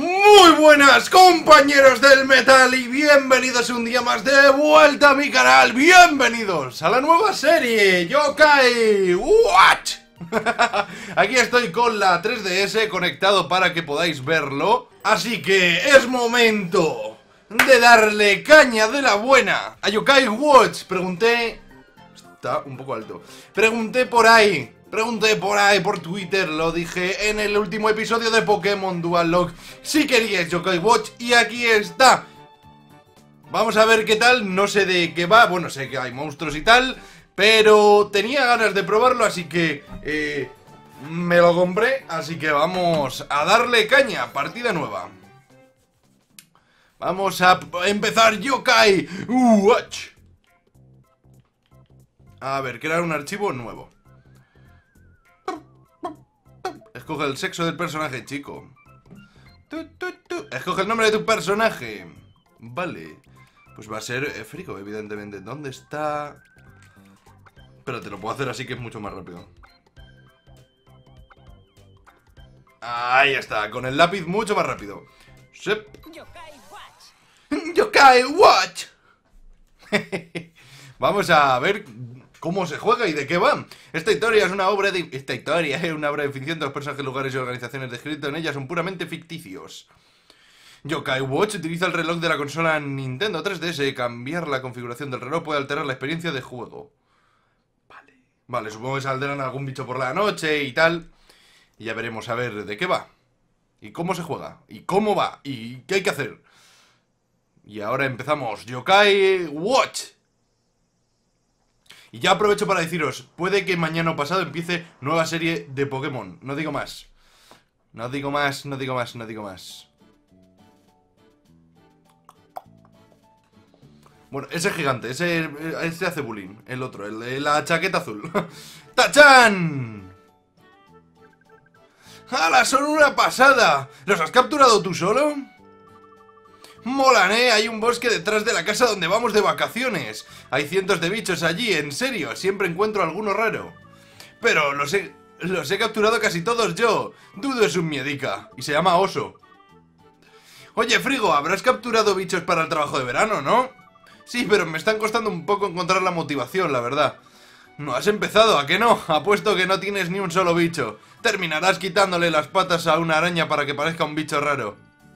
Muy buenas compañeros del metal y bienvenidos un día más de vuelta a mi canal. Bienvenidos a la nueva serie Yokai Watch. Aquí estoy con la 3DS conectado para que podáis verlo. Así que es momento de darle caña de la buena a Yokai Watch. Pregunté... Está un poco alto. Pregunté por ahí por Twitter, lo dije en el último episodio de Pokémon Dual Lock, si queríais Yokai Watch, y aquí está. Vamos a ver qué tal, no sé de qué va, bueno, sé que hay monstruos y tal, pero tenía ganas de probarlo, así que me lo compré, así que vamos a darle caña, partida nueva. Vamos a empezar Yokai Watch. A ver, crear un archivo nuevo. Escoge el sexo del personaje, chico. Escoge el nombre de tu personaje. Vale. Pues va a ser Frigo, evidentemente. ¿Dónde está? Pero te lo puedo hacer así que es mucho más rápido. Ahí está, con el lápiz mucho más rápido. Yokai Watch. Yokai Watch. Vamos a ver cómo se juega y de qué va. Esta historia es una obra de ficción. De los personajes, lugares y organizaciones descritos en ella son puramente ficticios. Yokai Watch utiliza el reloj de la consola Nintendo 3DS. Cambiar la configuración del reloj puede alterar la experiencia de juego. Vale, supongo que saldrán algún bicho por la noche y tal. Y ya veremos a ver de qué va. Y cómo se juega. Y cómo va. Y qué hay que hacer. Y ahora empezamos. Yokai Watch. Y ya aprovecho para deciros, puede que mañana o pasado empiece nueva serie de Pokémon. No digo más. No digo más. Bueno, ese gigante, ese hace bullying. El otro, el de la chaqueta azul. ¡Tachán! ¡Hala! ¡Son una pasada! ¿Los has capturado tú solo? Molan, hay un bosque detrás de la casa donde vamos de vacaciones. Hay cientos de bichos allí, en serio, siempre encuentro alguno raro. Pero los he capturado casi todos yo. Dudo es un miedica, y se llama Oso. Oye, Frigo, habrás capturado bichos para el trabajo de verano, ¿no? Sí, pero me están costando un poco encontrar la motivación, la verdad. No has empezado, ¿a qué no? Apuesto que no tienes ni un solo bicho. Terminarás quitándole las patas a una araña para que parezca un bicho raro.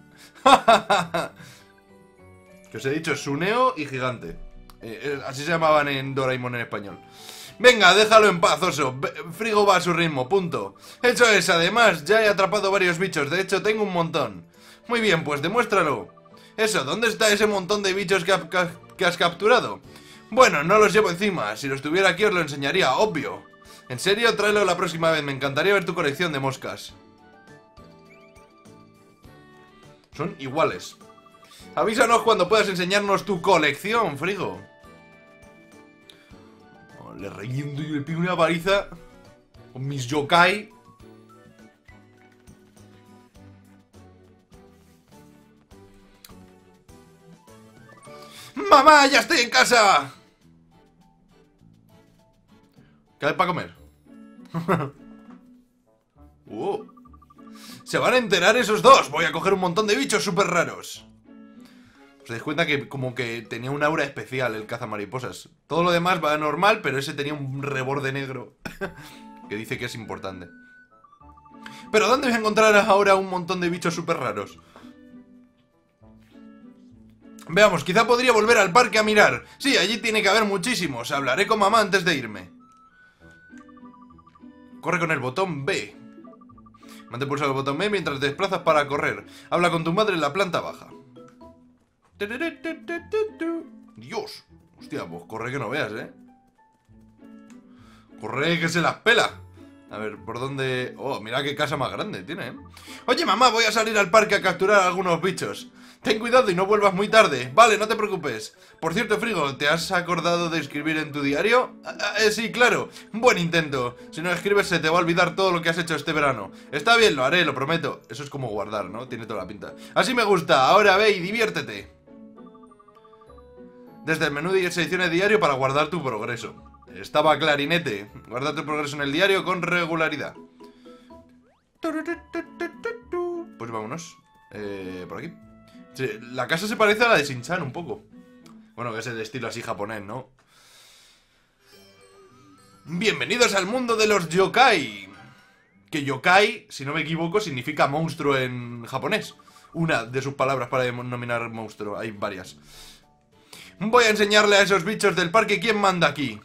Que os he dicho, Suneo y Gigante. Así se llamaban en Doraemon en español. Venga, déjalo en paz, Oso. Frigo va a su ritmo, punto. Eso es, además, ya he atrapado varios bichos. De hecho, tengo un montón. Muy bien, pues demuéstralo. Eso, ¿dónde está ese montón de bichos que has capturado? Bueno, no los llevo encima. Si los tuviera aquí os lo enseñaría, obvio. En serio, tráelo la próxima vez. Me encantaría ver tu colección de moscas. Son iguales. Avísanos cuando puedas enseñarnos tu colección, Frigo. Le reviento y le pido una paliza con mis yokai. ¡Mamá, ya estoy en casa! ¿Qué hay para comer? Se van a enterar esos dos. Voy a coger un montón de bichos súper raros. Os dais cuenta que como que tenía un aura especial el cazamariposas. Todo lo demás va normal, pero ese tenía un reborde negro que dice que es importante. ¿Pero dónde voy a encontrar ahora un montón de bichos súper raros? Veamos, quizá podría volver al parque a mirar. Sí, allí tiene que haber muchísimos. Hablaré con mamá antes de irme. Corre con el botón B. Mantén pulsado el botón B mientras te desplazas para correr. Habla con tu madre en la planta baja. Dios. Hostia, pues corre que no veas, Corre que se las pela. A ver, ¿por dónde...? Oh, mira qué casa más grande tiene, Oye, mamá, voy a salir al parque a capturar a algunos bichos. Ten cuidado y no vuelvas muy tarde. Vale, no te preocupes. Por cierto, Frigo, ¿te has acordado de escribir en tu diario? Sí, claro. Buen intento. Si no escribes se te va a olvidar todo lo que has hecho este verano. Está bien, lo haré, lo prometo. Eso es como guardar, ¿no? Tiene toda la pinta. Así me gusta. Ahora ve y diviértete. Desde el menú de secciones diario para guardar tu progreso. Estaba clarinete. Guarda tu progreso en el diario con regularidad. Pues vámonos. Por aquí. Sí, la casa se parece a la de Shin-chan un poco. Bueno, que es el estilo así japonés, ¿no? Bienvenidos al mundo de los yokai. Que yokai, si no me equivoco, significa monstruo en japonés. Una de sus palabras para denominar monstruo. Hay varias. Voy a enseñarle a esos bichos del parque quién manda aquí.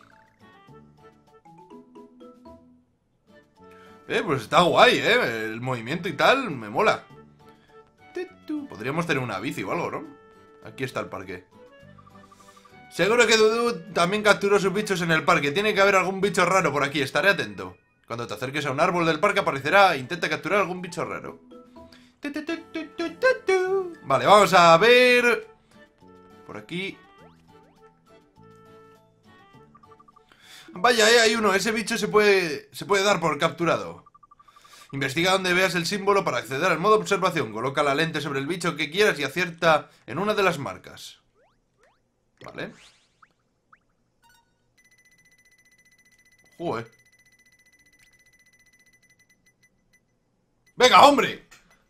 Pues está guay, el movimiento y tal, me mola. Podríamos tener una bici o algo, ¿no? Aquí está el parque. Seguro que Dudu también capturó sus bichos en el parque. Tiene que haber algún bicho raro por aquí, estaré atento. Cuando te acerques a un árbol del parque aparecerá. Intenta capturar algún bicho raro. Vale, vamos a ver. Por aquí. Vaya, hay uno. Ese bicho se puede dar por capturado. Investiga donde veas el símbolo para acceder al modo observación. Coloca la lente sobre el bicho que quieras y acierta en una de las marcas. Vale. Joder. ¡Venga, hombre!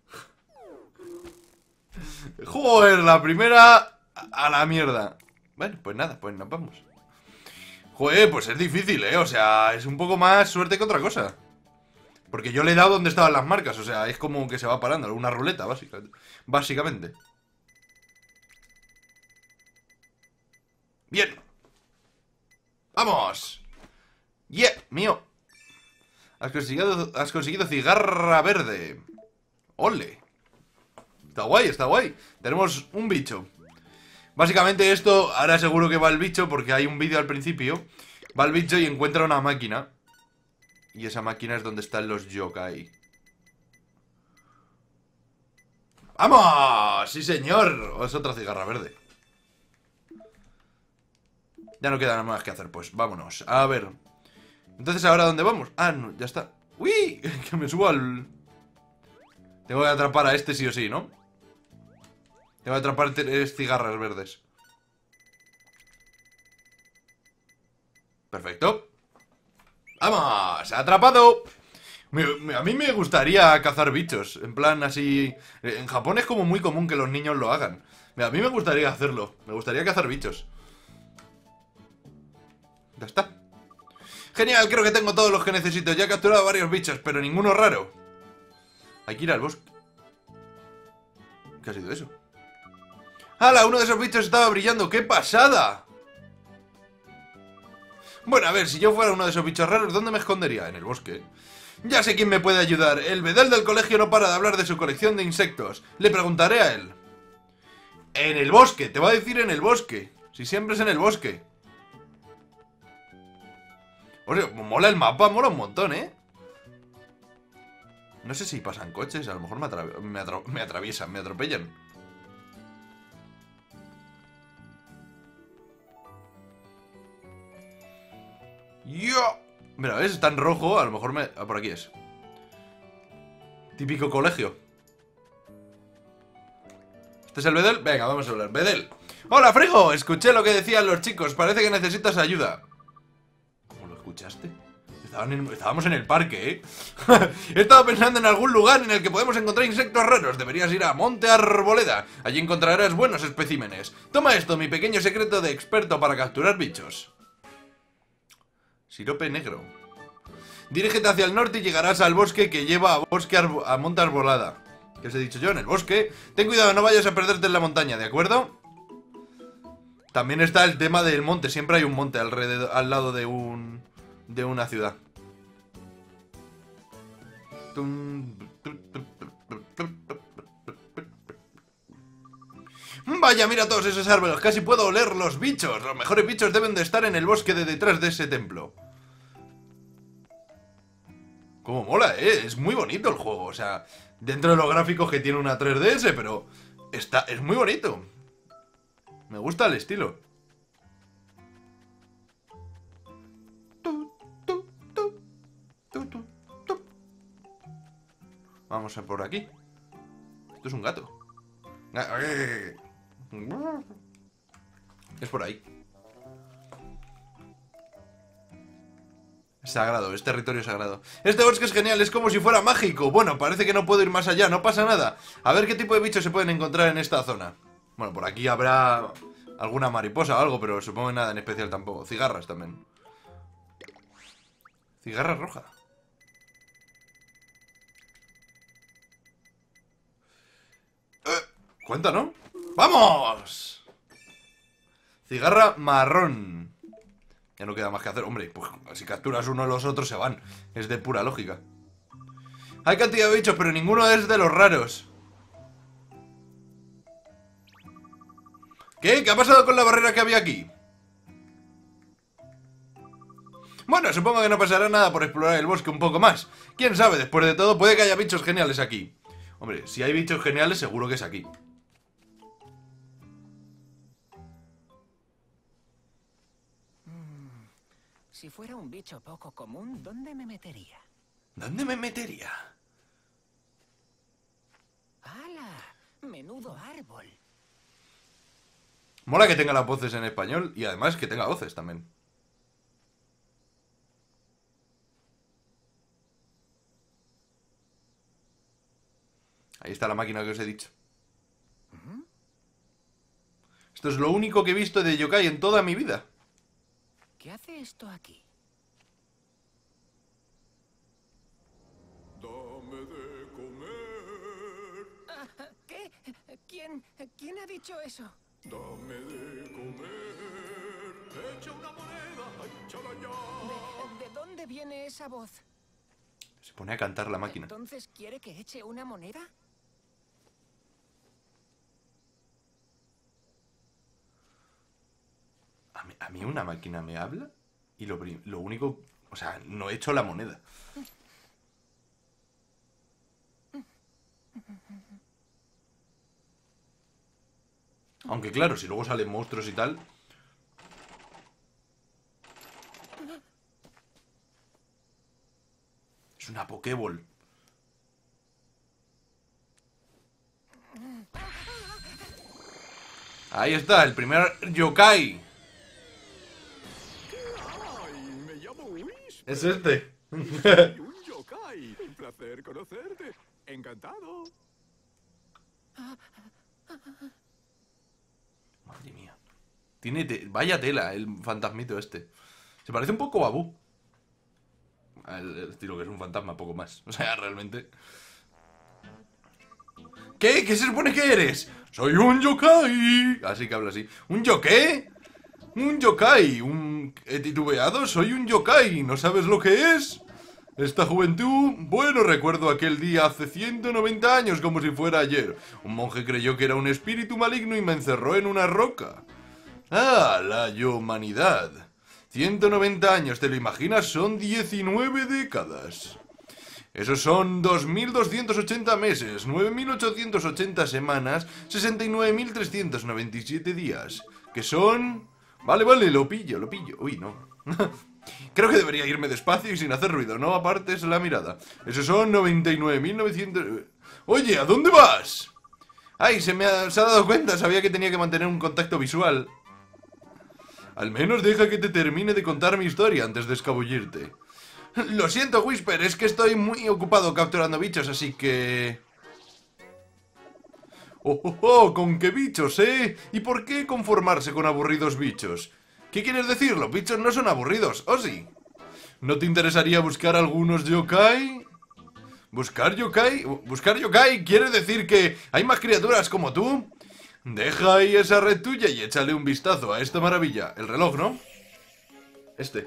Joder, la primera a la mierda. Bueno, pues nada, pues nos vamos. Joder, pues es difícil, o sea, es un poco más suerte que otra cosa. Porque yo le he dado donde estaban las marcas, o sea, es como que se va parando, una ruleta, básicamente. Bien. ¡Vamos! ¡Yeah! ¡Mío! Has conseguido cigarra verde. ¡Ole! Está guay, está guay. Tenemos un bicho. Básicamente esto, ahora seguro que va el bicho porque hay un vídeo al principio. Va el bicho y encuentra una máquina. Y esa máquina es donde están los yokai. ¡Vamos! ¡Sí, señor! Es otra cigarra verde. Ya no queda nada más que hacer, pues vámonos. A ver. Entonces, ¿ahora dónde vamos? Ah, no, ya está. ¡Uy! Que me subo al... Tengo que atrapar a este sí o sí, ¿no? Tengo que atrapar 3 cigarras verdes. Perfecto. ¡Vamos! ¡Atrapado! A mí me gustaría cazar bichos. En plan así... En Japón es como muy común que los niños lo hagan. A mí me gustaría hacerlo. Me gustaría cazar bichos. Ya está. Genial, creo que tengo todos los que necesito. Ya he capturado varios bichos, pero ninguno raro. Hay que ir al bosque. ¿Qué ha sido eso? ¡Hala! Uno de esos bichos estaba brillando. ¡Qué pasada! Bueno, a ver, si yo fuera uno de esos bichos raros, ¿dónde me escondería? En el bosque. Ya sé quién me puede ayudar. El bedel del colegio no para de hablar de su colección de insectos. Le preguntaré a él. En el bosque, te va a decir en el bosque. Si siempre es en el bosque. O sea, mola el mapa, mola un montón, ¿eh? No sé si pasan coches, a lo mejor me atraviesan, me atropellan. ¡Yo! Mira, ¿ves? Está en rojo, a lo mejor me... Ah, por aquí es. Típico colegio. ¿Este es el bedel? Venga, vamos a hablar. ¡Bedel! ¡Hola, Frigo! Escuché lo que decían los chicos, parece que necesitas ayuda. ¿Cómo lo escuchaste? Estábamos en el parque, ¿eh? He estado pensando en algún lugar en el que podemos encontrar insectos raros. Deberías ir a Monte Arboleda. Allí encontrarás buenos especímenes. Toma esto, mi pequeño secreto de experto para capturar bichos. Sirope negro. Dirígete hacia el norte y llegarás al bosque que lleva a Monte Arbolada. ¿Qué os he dicho yo? En el bosque. Ten cuidado, no vayas a perderte en la montaña, ¿de acuerdo? También está el tema del monte. Siempre hay un monte alrededor, al lado de una ciudad. Vaya, mira todos esos árboles. Casi puedo oler los bichos. Los mejores bichos deben de estar en el bosque de detrás de ese templo. Cómo mola, es muy bonito el juego. O sea, dentro de los gráficos que tiene una 3DS, pero es muy bonito. Me gusta el estilo. Vamos a por aquí. Esto es un gato. Es por ahí. Sagrado, es territorio sagrado. Este bosque es genial, es como si fuera mágico. Bueno, parece que no puedo ir más allá, no pasa nada. A ver qué tipo de bichos se pueden encontrar en esta zona. Bueno, por aquí habrá alguna mariposa o algo, pero supongo que nada en especial tampoco. Cigarras también. Cigarra roja. Cuenta, ¿no? ¡Vamos! Cigarra marrón. Ya no queda más que hacer. Hombre, pues si capturas uno de los otros se van. Es de pura lógica. Hay cantidad de bichos, pero ninguno es de los raros. ¿Qué? ¿Qué ha pasado con la barrera que había aquí? Bueno, supongo que no pasará nada por explorar el bosque un poco más. ¿Quién sabe? Después de todo, puede que haya bichos geniales aquí. Hombre, si hay bichos geniales, seguro que es aquí. Si fuera un bicho poco común, ¿dónde me metería? ¿Dónde me metería? ¡Hala! Menudo árbol. Mola que tenga las voces en español y además que tenga voces también. Ahí está la máquina que os he dicho. Esto es lo único que he visto de yokai en toda mi vida. ¿Qué hace esto aquí? Dame de comer, ¿Qué? ¿Quién ha dicho eso? dame de comer. Echa una moneda, échala ya. ¿De dónde viene esa voz? Se pone a cantar la máquina. ¿Entonces quiere que eche una moneda? A mí una máquina me habla y lo único... O sea, no he hecho la moneda. Aunque claro, si luego salen monstruos y tal... Es una Pokéball. Ahí está, el primer yokai. Ay, me llamo Whisper. Es este. Soy un yokai. Un placer conocerte. Encantado. Madre mía. Vaya tela el fantasmito este. Se parece un poco a Babu. El estilo que es un fantasma, poco más. O sea, realmente... ¿Qué? ¿Qué se supone que eres? Soy un yokai. Así que habla así. ¿Un yokai? Un yokai. He titubeado. Soy un yokai. ¿No sabes lo que es? Esta juventud... Bueno, recuerdo aquel día hace 190 años como si fuera ayer. Un monje creyó que era un espíritu maligno y me encerró en una roca. Ah, la humanidad. 190 años, ¿te lo imaginas? Son 19 décadas. Esos son 2.280 meses, 9.880 semanas, 69.397 días. Que son... Vale, lo pillo. Uy, no. Creo que debería irme despacio y sin hacer ruido, no apartes la mirada. Esos son 99.900... Oye, ¿a dónde vas? Ay, se ha dado cuenta, sabía que tenía que mantener un contacto visual. Al menos deja que te termine de contar mi historia antes de escabullirte. Lo siento, Whisper, es que estoy muy ocupado capturando bichos, así que... ¡Oh! ¿Con qué bichos, eh? ¿Y por qué conformarse con aburridos bichos? ¿Qué quieres decir? Los bichos no son aburridos, ¿o sí? ¿No te interesaría buscar algunos yokai? ¿Buscar yokai? ¿Buscar yokai quiere decir que hay más criaturas como tú? Deja ahí esa red tuya y échale un vistazo a esta maravilla. El reloj, ¿no? Este.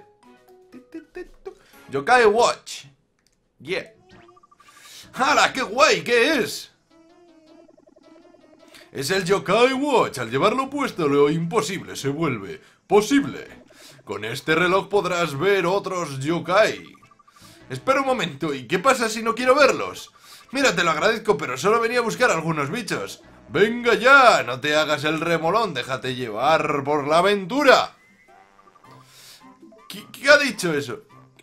Yokai Watch. Yeah. ¡Hala! ¡Qué guay! ¿Qué es? Es el Yokai Watch. Al llevarlo puesto, lo imposible se vuelve posible. Con este reloj podrás ver otros yokai. Espera un momento, ¿y qué pasa si no quiero verlos? Mira, te lo agradezco, pero solo venía a buscar algunos bichos. ¡Venga ya! No te hagas el remolón, déjate llevar por la aventura. ¿Qué ha dicho eso?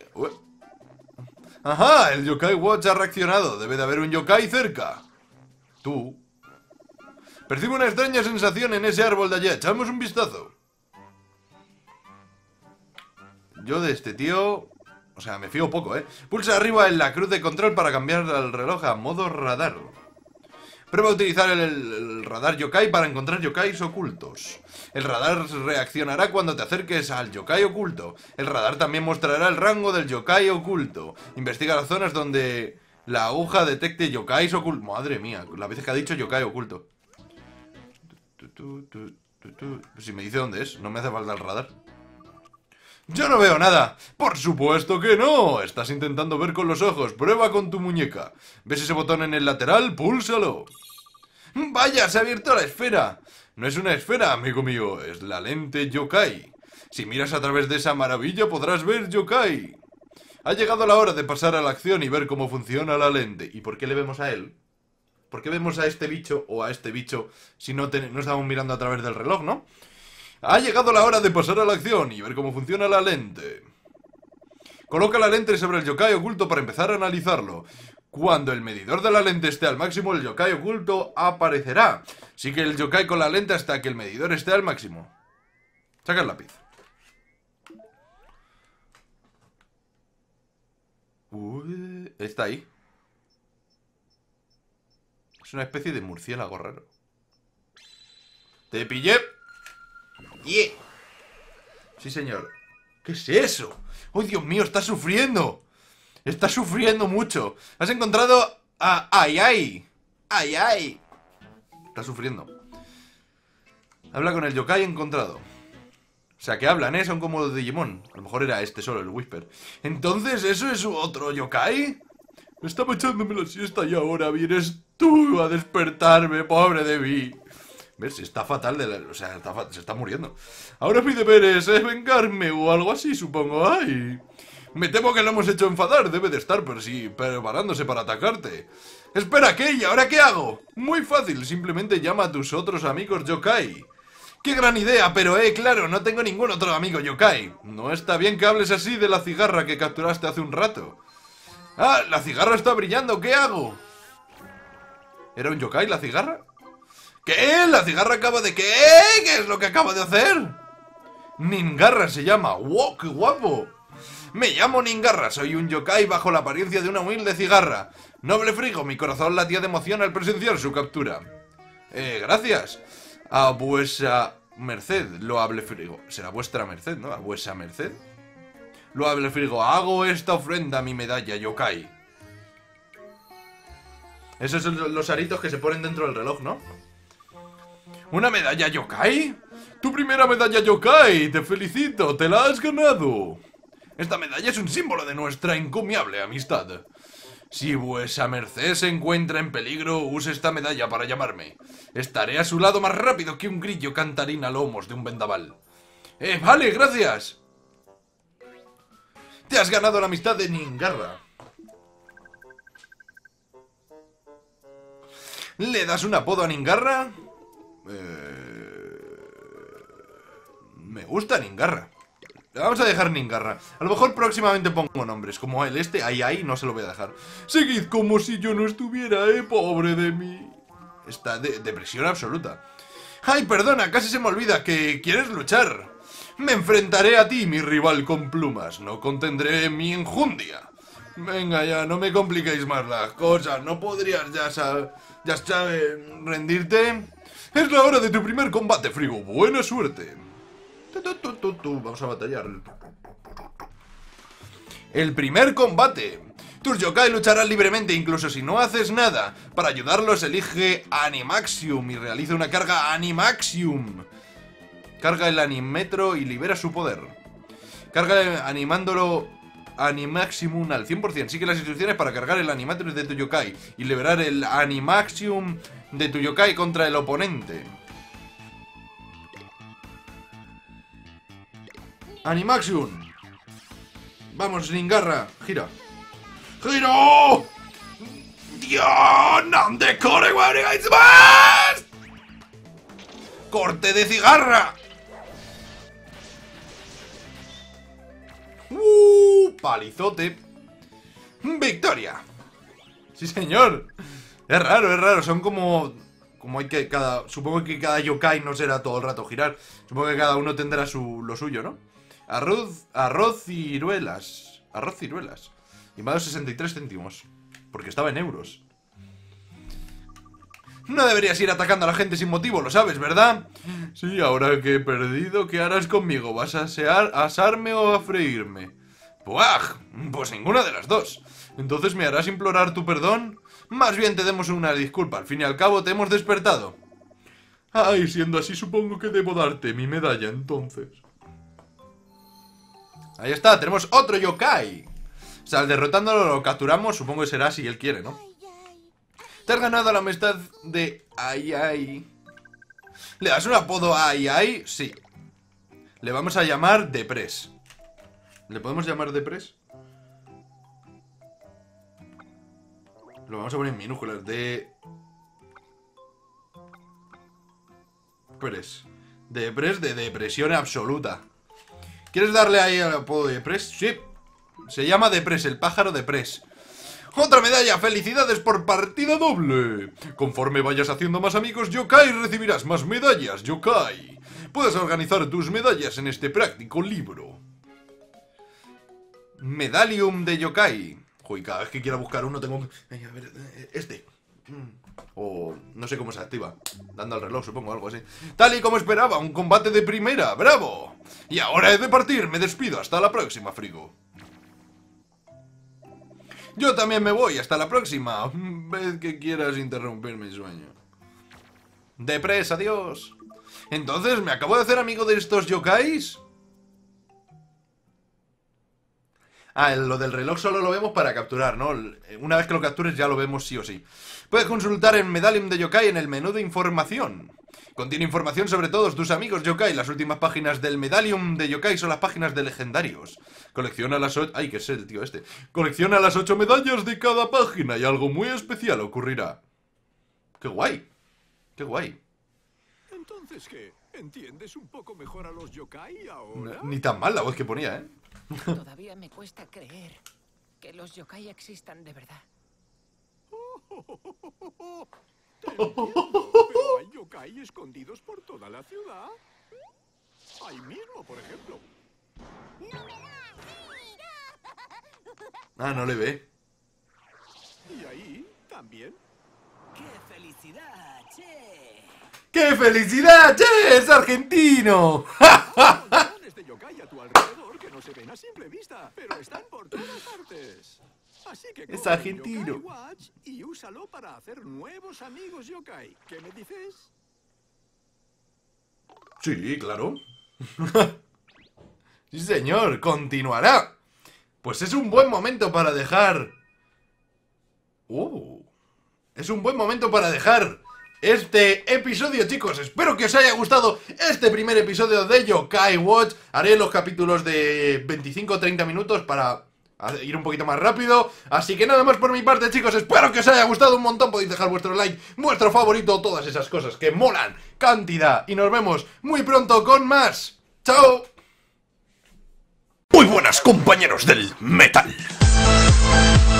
Ajá, el Yokai Watch ha reaccionado. Debe de haber un yokai cerca. Tú. Percibo una extraña sensación en ese árbol de allá. Echamos un vistazo. Yo de este tío... O sea, me fío poco, Pulsa arriba en la cruz de control para cambiar el reloj a modo radar. Prueba a utilizar el radar yokai para encontrar yokais ocultos. El radar reaccionará cuando te acerques al yokai oculto. El radar también mostrará el rango del yokai oculto. Investiga las zonas donde la aguja detecte yokais ocultos. Madre mía, las veces que ha dicho yokai oculto. Si me dice dónde es, no me hace falta el radar. ¡Yo no veo nada! ¡Por supuesto que no! Estás intentando ver con los ojos. Prueba con tu muñeca. ¿Ves ese botón en el lateral? ¡Púlsalo! ¡Vaya! ¡Se ha abierto la esfera! No es una esfera, amigo mío. Es la lente yokai. Si miras a través de esa maravilla podrás ver yokai. Ha llegado la hora de pasar a la acción y ver cómo funciona la lente. ¿Y por qué le vemos a él? ¿Por qué vemos a este bicho o a este bicho si no estamos mirando a través del reloj, no? Ha llegado la hora de pasar a la acción y ver cómo funciona la lente. Coloca la lente sobre el yokai oculto para empezar a analizarlo. Cuando el medidor de la lente esté al máximo, el yokai oculto aparecerá. Sigue el yokai con la lente hasta que el medidor esté al máximo. Saca el lápiz. Está ahí. Es una especie de murciélago raro. ¡Te pillé! ¡Yeah! Sí, señor. ¿Qué es eso? ¡Oh, Dios mío! ¡Está sufriendo! ¡Está sufriendo mucho! ¡Has encontrado a Ai Ai! ¡Ai Ai! Está sufriendo. Habla con el yokai encontrado. O sea, que hablan, Son como los de Digimon. A lo mejor era este solo, el Whisper. Entonces, ¿eso es otro yokai? Estaba echándome la siesta y ahora vienes tú a despertarme, pobre de mí. ¿Ves? Está fatal o sea, se está muriendo. Ahora mi deber es vengarme o algo así, supongo. ¡Ay! Me temo que lo hemos hecho enfadar. Debe de estar preparándose para atacarte. Espera, ¿qué? ¿Y ahora qué hago? Muy fácil, simplemente llama a tus otros amigos yokai. ¡Qué gran idea! Pero, claro, no tengo ningún otro amigo yokai. No está bien que hables así de la cigarra que capturaste hace un rato. ¡Ah! ¡La cigarra está brillando! ¿Qué hago? ¿Era un yokai la cigarra? ¿Qué? ¿La cigarra acaba de qué? ¿Qué es lo que acaba de hacer? Ningarra se llama. ¡Wow! ¡Qué guapo! Me llamo Ningarra, soy un yokai bajo la apariencia de una humilde cigarra. Noble Frigo, mi corazón latía de emoción al presenciar su captura. Gracias. A vuesa merced, loable Frigo. Será vuestra merced, ¿no? A vuesa merced. Loable Frigo, hago esta ofrenda a mi medalla yokai. Esos son los aritos que se ponen dentro del reloj, ¿no? ¿Una medalla yokai? ¡Tu primera medalla yokai! ¡Te felicito! ¡Te la has ganado! Esta medalla es un símbolo de nuestra encomiable amistad. Si vuesa merced se encuentra en peligro, use esta medalla para llamarme. Estaré a su lado más rápido que un grillo cantarín a lomos de un vendaval. Vale, gracias. Te has ganado la amistad de Ningarra. ¿Le das un apodo a Ningarra? Me gusta Ningarra. Vamos a dejar Ningarra. A lo mejor próximamente pongo nombres. Como el Ai Ai, no se lo voy a dejar. Seguid como si yo no estuviera, pobre de mí. Está de depresión absoluta. Ay, perdona, casi se me olvida que quieres luchar. Me enfrentaré a ti, mi rival con plumas. No contendré mi enjundia. Venga ya, no me compliquéis más las cosas. ¿No podrías ya sabes, rendirte? Es la hora de tu primer combate, Frigo. Buena suerte. Vamos a batallar. El primer combate. Tus yokai lucharán libremente incluso si no haces nada. Para ayudarlos elige Animaxium y realiza una carga Animaxium. Carga el Animetro y libera su poder. Carga animándolo Animaxium al 100%. Sigue las instrucciones para cargar el Animatron de tu yokai y liberar el Animaxium de tu yokai contra el oponente. Animaxium. Vamos, Ningarra. Gira. ¡Giro! ¡Dios! ¡Nande core más! ¡Corte de cigarra! Palizote. ¡Victoria! Sí, señor. Es raro. Son como hay que supongo que cada yokai no será todo el rato girar. Supongo que cada uno tendrá lo suyo, ¿no? Arroz y ciruelas. Arroz ciruelas. Y me ha dado 63 céntimos. Porque estaba en euros. No deberías ir atacando a la gente sin motivo, lo sabes, ¿verdad? Sí, ahora que he perdido, ¿qué harás conmigo? ¿Vas a asarme o a freírme? ¡Buah! Pues ninguna de las dos. ¿Entonces me harás implorar tu perdón? Más bien te demos una disculpa, al fin y al cabo te hemos despertado. Ay, siendo así supongo que debo darte mi medalla entonces. Ahí está, tenemos otro yokai. O sea, derrotándolo lo capturamos, supongo que será si él quiere, ¿no? Te has ganado la amistad de Ai Ai. ¿Le das un apodo a Ai Ai? Sí. Le vamos a llamar Depres. ¿Le podemos llamar Depres? Lo vamos a poner en minúsculas. Depres de depresión absoluta. ¿Quieres darle ahí el apodo de Depres? Sí. Se llama Depres, el pájaro Depres. ¡Otra medalla! ¡Felicidades por partida doble! Conforme vayas haciendo más amigos yokai, recibirás más medallas yokai. Puedes organizar tus medallas en este práctico libro. Medallium de yokai. Uy, cada vez que quiera buscar uno tengo... A ver, este. O no sé cómo se activa. Dando al reloj, supongo, algo así. Tal y como esperaba, un combate de primera. ¡Bravo! Y ahora he de partir. Me despido. Hasta la próxima, Frigo. Yo también me voy, hasta la próxima. Vez que quieras interrumpir mi sueño. Depres, adiós. Entonces, ¿me acabo de hacer amigo de estos yokais? Ah, lo del reloj solo lo vemos para capturar, ¿no? Una vez que lo captures ya lo vemos sí o sí. Puedes consultar en Medallium de Yokai en el menú de información. Contiene información sobre todos tus amigos yokai. Las últimas páginas del Medallium de Yokai son las páginas de legendarios. Colecciona las 8... Ay, que es el tío este. Colecciona las 8 medallas de cada página y algo muy especial ocurrirá. ¡Qué guay! ¡Qué guay! Entonces, ¿qué? ¿Entiendes un poco mejor a los yokai ahora? Ni tan mal la voz que ponía, ¿eh? Todavía me cuesta creer que los yokai existan de verdad. Te entiendo, pero hay yokai escondidos por toda la ciudad. Ahí mismo, por ejemplo. Ah, no le ve. Y ahí también. ¡Qué felicidad, che! ¡Qué felicidad, che! ¡Es argentino! Montones de yokai a tu alrededor que no se ven a simple vista, pero están por todas partes. Así que Es coge argentino. Yokai Watch y úsalo para hacer nuevos amigos yokai. ¿Qué me dices? Sí, claro. Sí, señor, continuará. Pues es un buen momento para dejar... Es un buen momento para dejar este episodio, chicos. Espero que os haya gustado este primer episodio de Yokai Watch. Haré los capítulos de 25 o 30 minutos para ir un poquito más rápido. Así que nada más por mi parte, chicos. Espero que os haya gustado un montón. Podéis dejar vuestro like, vuestro favorito, todas esas cosas que molan cantidad. Y nos vemos muy pronto con más. ¡Chao! Muy buenas, compañeros del metal.